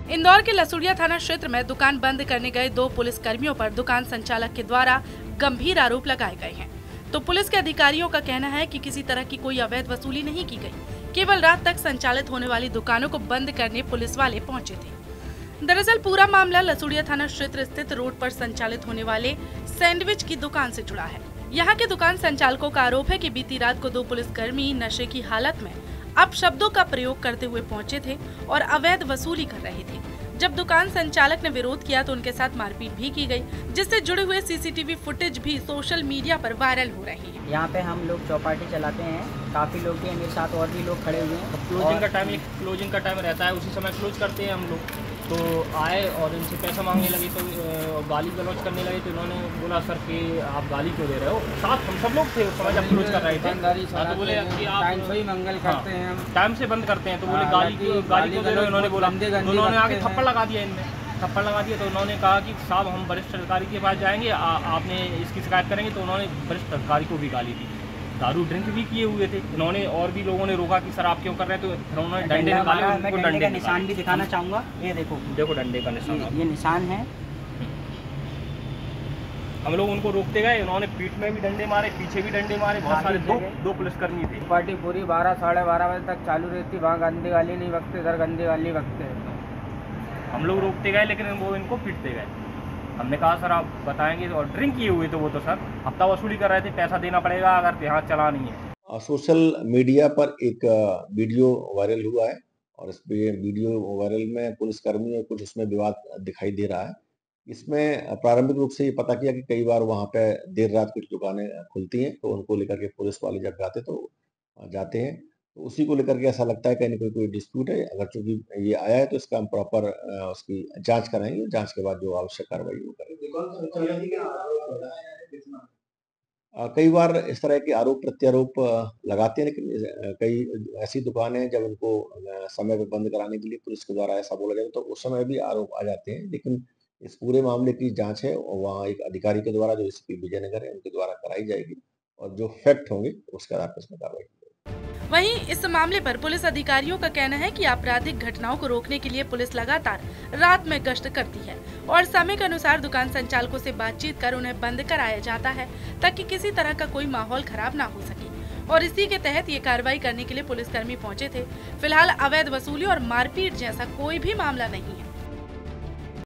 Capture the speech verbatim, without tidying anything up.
इंदौर के लसुड़िया थाना क्षेत्र में दुकान बंद करने गए दो पुलिस कर्मियों पर दुकान संचालक के द्वारा गंभीर आरोप लगाए गए हैं। तो पुलिस के अधिकारियों का कहना है कि किसी तरह की कोई अवैध वसूली नहीं की गई, केवल रात तक संचालित होने वाली दुकानों को बंद करने पुलिस वाले पहुंचे थे। दरअसल पूरा मामला लसुड़िया थाना क्षेत्र स्थित रोड पर संचालित होने वाले सैंडविच की दुकान से जुड़ा है। यहाँ के दुकान संचालकों का आरोप है कि बीती रात को दो पुलिसकर्मी नशे की हालत में अपशब्दों का प्रयोग करते हुए पहुंचे थे और अवैध वसूली कर रहे थे। जब दुकान संचालक ने विरोध किया तो उनके साथ मारपीट भी की गई, जिससे जुड़े हुए सीसीटीवी फुटेज भी सोशल मीडिया पर वायरल हो रहे हैं। यहाँ पे हम लोग चौपाटी चलाते हैं, काफी लोग हैं, मेरे साथ और भी लोग खड़े हुए हैं। क्लोजिंग का टाइम क्लोजिंग का टाइम रहता है, उसी समय क्लोज करते हैं हम लोग। तो आए और इनसे पैसा मांगने लगे, तो गाली गलौज करने लगे। तो इन्होंने बोला सर कि आप गाली क्यों दे रहे हो। साथ हम सब लोग थे उस समय जब क्लोज कर रहे थे। तो बोले कि आप टाइम से ही मंगल करते हैं, हम टाइम से बंद करते हैं। तो बोले गाली क्यों गाली क्यों दे रहे हो। इन्होंने बोला, उन्होंने आगे थप्पड़ लगा दिया, इनमें थप्पड़ लगा दिया। तो उन्होंने कहा कि साहब हम वरिष्ठ अधिकारी के पास जाएंगे, आ, आपने इसकी शिकायत करेंगे। तो उन्होंने वरिष्ठ अधिकारी को भी गाली दी। दारू ड्रिंक भी किए हुए थे इन्होंने, और भी लोगों ने रोका कि सर आप क्यों कर रहे हैं। तो फिर उन्होंने डंडे निकाले। मैं डंडे का निशान भी दिखाना चाहूँगा, ये देखो देखो डंडे का निशान, ये, ये निशान है। हम लोग उनको रोकते गए, उन्होंने पीठ में भी डंडे मारे, पीछे भी डंडे मारे। बहुत सारे दो दो पुलिसकर्मी थे। पार्टी पूरी बारह साढ़े बारह बजे तक चालू रहती, वहाँ गंदी गाली नहीं बकते, इधर गंदी गाली बकते। हम लोग रोकते गए लेकिन वो इनको पीटते गए। हमने कहा सर आप बताएंगे, और ड्रिंक किए हुए थे वो, तो सर हफ्ता वसूली कर रहे थे, पैसा देना पड़ेगा अगर यहाँ चला नहीं है। सोशल मीडिया पर एक वीडियो वायरल हुआ है और इस वीडियो वायरल में पुलिसकर्मी और कुछ उसमें विवाद दिखाई दे रहा है। इसमें प्रारंभिक रूप से ये पता किया कि कई बार वहाँ पे देर रात कुछ दुकानें खुलती हैं, तो उनको लेकर के पुलिस वाले जब जाते तो जाते हैं, तो उसी को लेकर के ऐसा लगता है कहीं ना कोई कोई डिस्प्यूट है। अगर चूंकि ये आया है तो इसका हम प्रॉपर उसकी जांच कराएंगे, जांच के बाद जो आवश्यक कार्रवाई वो करेंगे। कई बार इस तरह के आरोप प्रत्यारोप लगाते हैं, लेकिन कई ऐसी दुकानें जब उनको समय पर बंद कराने के लिए पुलिस के द्वारा ऐसा बोला जाए तो उस समय भी आरोप आ जाते हैं। लेकिन इस पूरे मामले की जांच है और वहाँ एक अधिकारी के द्वारा, जो एसपी विजयनगर है, उनके द्वारा कराई जाएगी और जो फैक्ट होंगे उसके आधार पर इसमें कार्रवाई की जाएगी। वहीं इस मामले पर पुलिस अधिकारियों का कहना है कि आपराधिक घटनाओं को रोकने के लिए पुलिस लगातार रात में गश्त करती है और समय के अनुसार दुकान संचालकों से बातचीत कर उन्हें बंद कराया जाता है, ताकि किसी तरह का कोई माहौल खराब ना हो सके। और इसी के तहत ये कार्रवाई करने के लिए पुलिसकर्मी पहुंचे थे। फिलहाल अवैध वसूली और मारपीट जैसा कोई भी मामला नहीं है।